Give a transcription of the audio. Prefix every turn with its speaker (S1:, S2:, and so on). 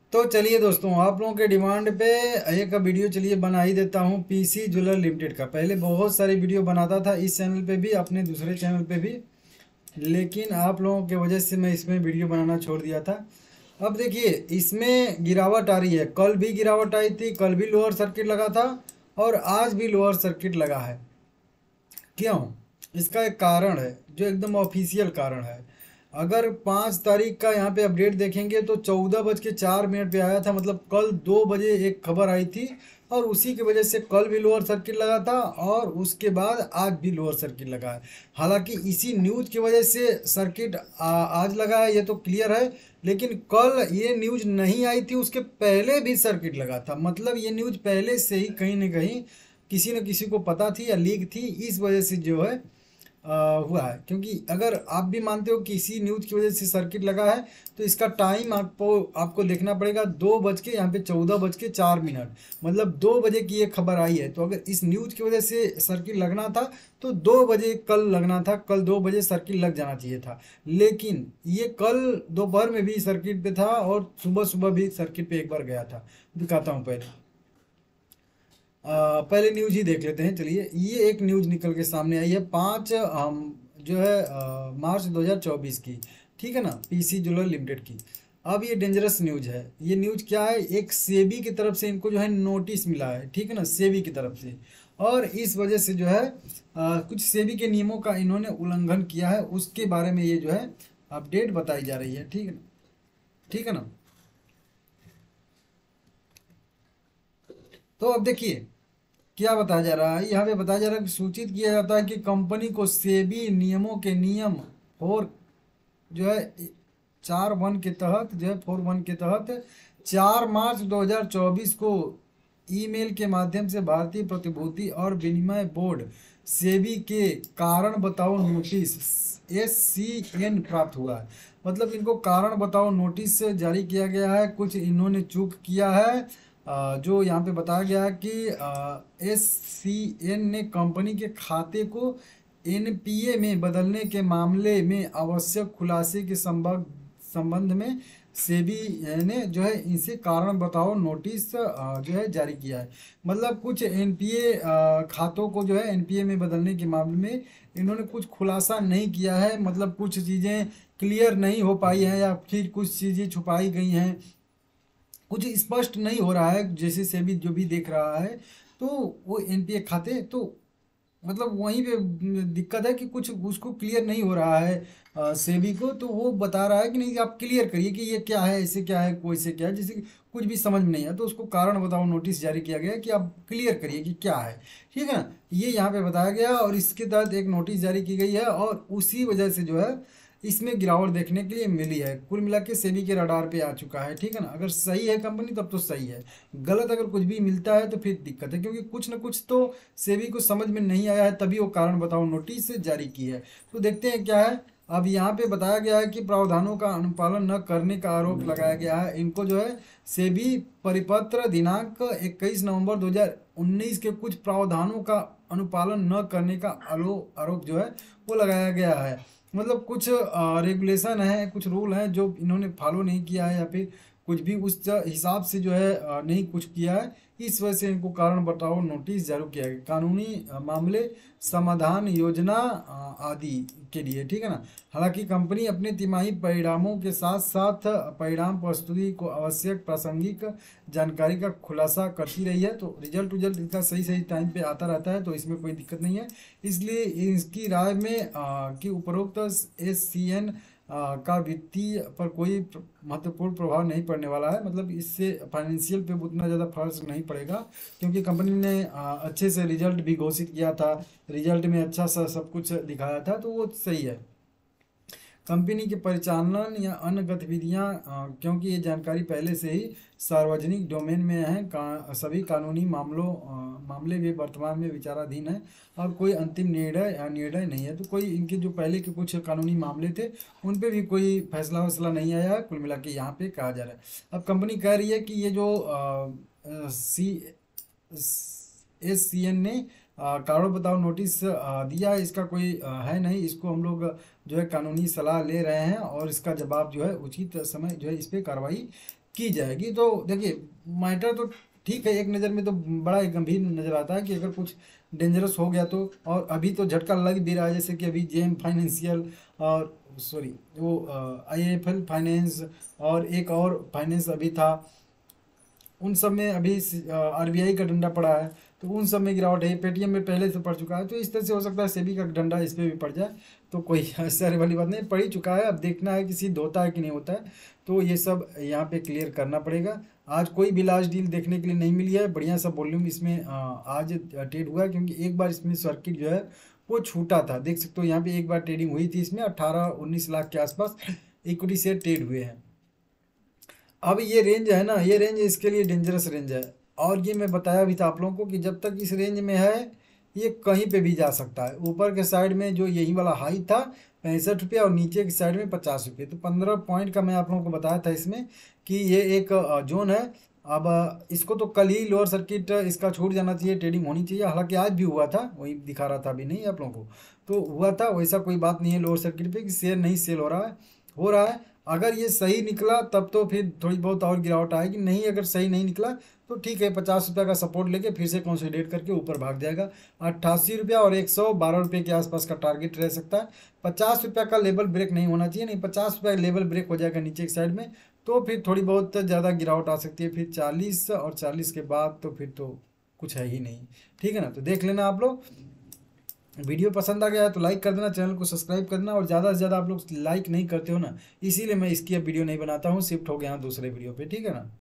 S1: तो चलिए दोस्तों, आप लोगों के डिमांड पे एक वीडियो चलिए बना ही देता हूँ पीसी ज्वेलर लिमिटेड का। पहले बहुत सारी वीडियो बनाता था इस चैनल पे भी, अपने दूसरे चैनल पे भी, लेकिन आप लोगों के वजह से मैं इसमें वीडियो बनाना छोड़ दिया था। अब देखिए, इसमें गिरावट आ रही है। कल भी गिरावट आई थी, कल भी लोअर सर्किट लगा था और आज भी लोअर सर्किट लगा है। क्यों? इसका एक कारण है जो एकदम ऑफिशियल कारण है। अगर 5 तारीख का यहाँ पे अपडेट देखेंगे तो 14:04 पे आया था, मतलब कल 2 बजे एक खबर आई थी और उसी की वजह से कल भी लोअर सर्किट लगा था और उसके बाद आज भी लोअर सर्किट लगा है। हालांकि इसी न्यूज की वजह से सर्किट आज लगा है, ये तो क्लियर है। लेकिन कल ये न्यूज नहीं आई थी, उसके पहले भी सर्किट लगा था। मतलब ये न्यूज पहले से ही कहीं ना कहीं किसी न किसी को पता थी या लीक थी, इस वजह से जो है हुआ है। क्योंकि अगर आप भी मानते हो कि इसी न्यूज की वजह से सर्किट लगा है तो इसका टाइम आपको देखना पड़ेगा। 2 बज के यहाँ पे 14:04, मतलब 2 बजे की ये खबर आई है। तो अगर इस न्यूज की वजह से सर्किट लगना था तो 2 बजे कल लगना था, कल 2 बजे सर्किट लग जाना चाहिए था। लेकिन ये कल दोपहर में भी सर्किट पे था और सुबह सुबह भी सर्किट पे एक बार गया था। दिखाता हूँ पहले। पहले न्यूज ही देख लेते हैं। चलिए, ये एक न्यूज निकल के सामने आई है 5 जो है मार्च 2024 की। ठीक है ना, पीसी ज्वेलर लिमिटेड की। अब ये डेंजरस न्यूज है। ये न्यूज क्या है? एक सेबी की तरफ से इनको जो है नोटिस मिला है, ठीक है ना, सेबी की तरफ से। और इस वजह से जो है कुछ सेबी के नियमों का इन्होंने उल्लंघन किया है, उसके बारे में ये जो है अपडेट बताई जा रही है। ठीक है ना, ठीक है ना। तो अब देखिए क्या बताया जा रहा है। यहाँ पे बताया जा रहा है कि सूचित किया जाता है कि कंपनी को सेबी नियमों के नियम फोर जो है 4(1) के तहत, जो है 4(1) के तहत 4 मार्च 2024 को ईमेल के माध्यम से भारतीय प्रतिभूति और विनिमय बोर्ड सेबी के कारण बताओ नोटिस SCN प्राप्त हुआ है। मतलब इनको कारण बताओ नोटिस जारी किया गया है। कुछ इन्होंने चूक किया है। जो यहाँ पे बताया गया है कि SCN ने कंपनी के खाते को NPA में बदलने के मामले में आवश्यक खुलासे के संबंध में सेबी ने जो है इनसे कारण बताओ नोटिस जो है जारी किया है। मतलब कुछ NPA खातों को जो है NPA में बदलने के मामले में इन्होंने कुछ खुलासा नहीं किया है। मतलब कुछ चीज़ें क्लियर नहीं हो पाई हैं या फिर कुछ चीज़ें छुपाई गई हैं, कुछ स्पष्ट नहीं हो रहा है जैसे सेबी जो भी देख रहा है। तो वो NPA खाते तो मतलब वहीं पे दिक्कत है कि कुछ उसको क्लियर नहीं हो रहा है सेबी को। तो वो बता रहा है कि नहीं, आप क्लियर करिए कि ये क्या है, ऐसे क्या है, कोई से क्या है, जैसे कि कुछ भी समझ में नहीं है। तो उसको कारण बताओ नोटिस जारी किया गया है कि आप क्लियर करिए कि क्या है। ठीक है ना, ये यहाँ पे बताया गया और इसके तहत एक नोटिस जारी की गई है और उसी वजह से जो है इसमें गिरावट देखने के लिए मिली है। कुल मिला के सेबी के रडार पे आ चुका है। ठीक है ना, अगर सही है कंपनी तब तो सही है, गलत अगर कुछ भी मिलता है तो फिर दिक्कत है। क्योंकि कुछ ना कुछ तो सेबी को समझ में नहीं आया है, तभी वो कारण बताओ नोटिस जारी की है। तो देखते हैं क्या है। अब यहाँ पे बताया गया है कि प्रावधानों का अनुपालन न करने का आरोप लगाया गया है। इनको जो है सेबी परिपत्र दिनांक 21 नवंबर 2019 के कुछ प्रावधानों का अनुपालन न करने का आरोप जो है वो लगाया गया है। मतलब कुछ रेगुलेशन है, कुछ रूल हैं जो इन्होंने फॉलो नहीं किया है या फिर कुछ भी उस हिसाब से जो है नहीं कुछ किया है। इस वजह से इनको कारण बताओ नोटिस जारी किया गया, कानूनी मामले समाधान योजना आदि के लिए। ठीक है ना। हालांकि कंपनी अपने तिमाही परिणामों के साथ साथ परिणाम प्रस्तुति को आवश्यक प्रासंगिक जानकारी का खुलासा करती रही है। तो रिजल्ट इनका सही सही टाइम पे आता रहता है, तो इसमें कोई दिक्कत नहीं है। इसलिए इसकी राय में कि उपरोक्त SCN का वित्तीय पर कोई महत्वपूर्ण प्रभाव नहीं पड़ने वाला है। मतलब इससे फाइनेंशियल पे उतना ज़्यादा फर्क नहीं पड़ेगा, क्योंकि कंपनी ने अच्छे से रिजल्ट भी घोषित किया था। रिजल्ट में अच्छा सा सब कुछ दिखाया था, तो वो सही है। कंपनी के परिचालन या अन्य गतिविधियां, क्योंकि ये जानकारी पहले से ही सार्वजनिक डोमेन में है, सभी कानूनी मामले भी वर्तमान में विचाराधीन है और कोई अंतिम निर्णय नहीं है। तो कोई इनके जो पहले के कुछ कानूनी मामले थे उन पे भी कोई फैसला नहीं आया है, कुल मिला के यहाँ पे कहा जा रहा है। अब कंपनी कह रही है कि ये जो सी SCN ने कारण बताओ नोटिस दिया है, इसका कोई है नहीं। इसको हम लोग जो है कानूनी सलाह ले रहे हैं और इसका जवाब जो है उचित समय जो है इस पर कार्रवाई की जाएगी। तो देखिए मैटर तो ठीक है, एक नज़र में तो बड़ा ही गंभीर नज़र आता है कि अगर कुछ डेंजरस हो गया तो, और अभी तो झटका लग भी रहा है, जैसे कि अभी जेम फाइनेंशियल और सॉरी वो आईआईएफएल फाइनेंस और एक और फाइनेंस अभी था, उन सब में अभी आरबीआई का डंडा पड़ा है, तो उन सब में गिरावट है। पेटीएम में पहले से पड़ चुका है, तो इस तरह से हो सकता है सेबी का डंडा इस पर भी पड़ जाए। तो कोई आश्चर्य वाली बात नहीं, पड़ ही चुका है, अब देखना है कि सिद्ध होता है कि नहीं होता है। तो ये सब यहाँ पे क्लियर करना पड़ेगा। आज कोई भी लार्ज डील देखने के लिए नहीं मिली है, बढ़िया सा वॉल्यूम इसमें आज ट्रेड हुआ है, क्योंकि एक बार इसमें सर्किट जो है वो छूटा था। देख सकते हो यहाँ पे एक बार ट्रेडिंग हुई थी, इसमें 18-19 लाख के आसपास इक्विटी शेयर ट्रेड हुए हैं। अब ये रेंज है ना, ये रेंज इसके लिए डेंजरस रेंज है। और ये मैं बताया भी था आप लोगों को कि जब तक इस रेंज में है ये कहीं पे भी जा सकता है। ऊपर के साइड में जो यही वाला हाई था 65 रुपया और नीचे की साइड में 50 रुपये, तो 15 पॉइंट का मैं आप लोगों को बताया था इसमें कि ये एक जोन है। अब इसको तो कल ही लोअर सर्किट इसका छूट जाना चाहिए, ट्रेडिंग होनी चाहिए। हालांकि आज भी हुआ था, वही दिखा रहा था अभी नहीं आप लोगों को, तो हुआ था। वैसा कोई बात नहीं है लोअर सर्किट पे कि शेयर नहीं सेल हो रहा है, हो रहा है। अगर ये सही निकला तब तो फिर थोड़ी बहुत और गिरावट आएगी, नहीं अगर सही नहीं निकला तो ठीक है, 50 रुपये का सपोर्ट लेके फिर से कंसोलिडेट करके ऊपर भाग जाएगा। 88 रुपया और 112 रुपये के आसपास का टारगेट रह सकता है। 50 रुपया का लेवल ब्रेक नहीं होना चाहिए, नहीं 50 रुपया लेवल ब्रेक हो जाएगा नीचे की साइड में तो फिर थोड़ी बहुत ज़्यादा गिरावट आ सकती है। फिर 40 और 40 के बाद तो फिर तो कुछ है ही नहीं। ठीक है ना, तो देख लेना आप लोग। वीडियो पसंद आ गया है तो लाइक कर देना, चैनल को सब्सक्राइब कर देना। और ज़्यादा से ज़्यादा आप लोग लाइक नहीं करते हो ना, इसीलिए मैं इसकी अब वीडियो नहीं बनाता हूँ, शिफ्ट हो गया हूँ दूसरे वीडियो पे। ठीक है ना।